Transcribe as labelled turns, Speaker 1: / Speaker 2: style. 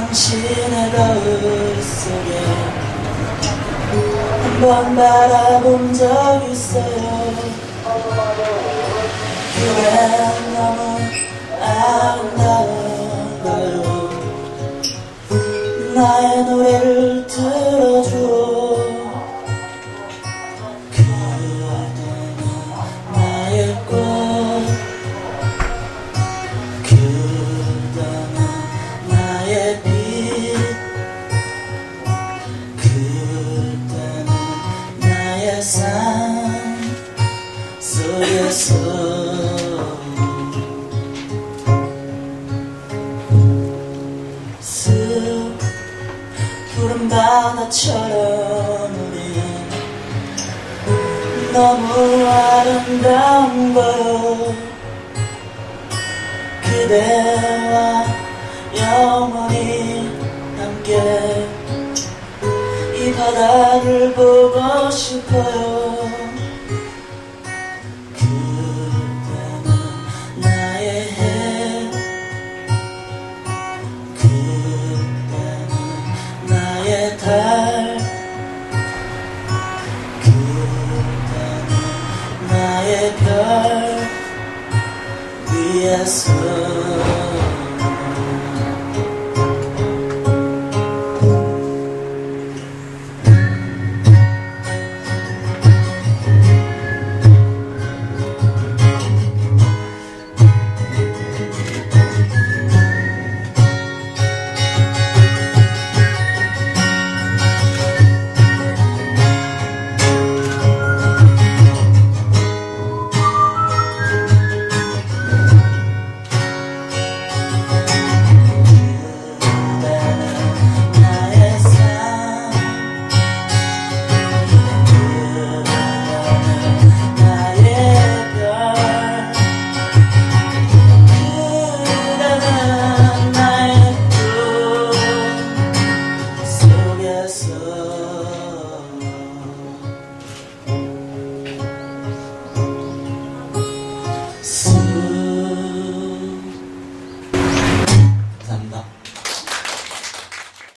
Speaker 1: 당신의 거울 속에 한번 바라본 적 있어요. 그래 너무 아름다운 거요. 나의 노래를 들어줘. 그대는 나의 꽃, 그대는 나의 빛, 그대는 나의 삶 속에서 푸른 바다처럼 우린 너무 아름다운 거요. 그대와 영원히 함께 이 바다를 보고 싶어요. 그대는 나의 해, 나의 달, 그대는 나의 별 위에서